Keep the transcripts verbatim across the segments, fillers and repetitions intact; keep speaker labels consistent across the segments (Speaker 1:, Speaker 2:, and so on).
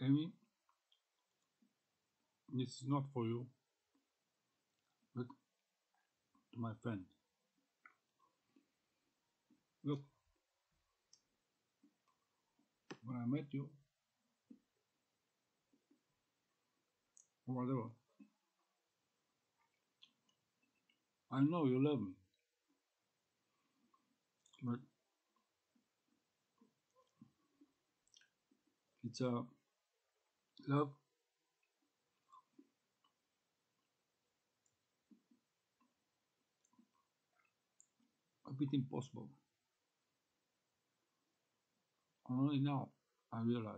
Speaker 1: Amy, this is not for you, but to my friend. Look, when I met you, or whatever, I know you love me, but it's a love a bit impossible. Only now I realize,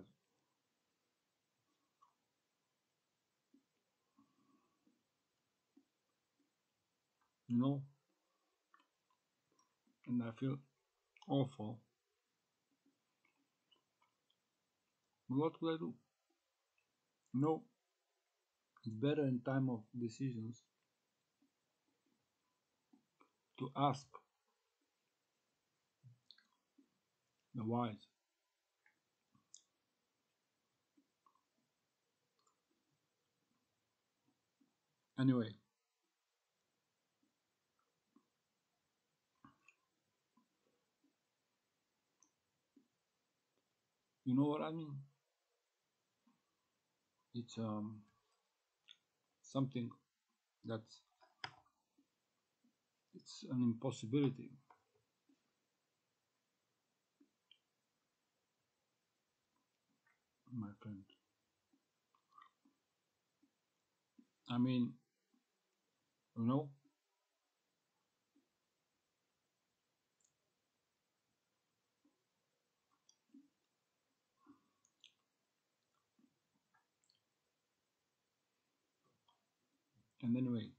Speaker 1: you know, and I feel awful. But what could I do? No, it's better in time of decisions to ask the wise. Anyway, you know what I mean? It's um something that's it's an impossibility, my friend. I mean, you know, and anyway,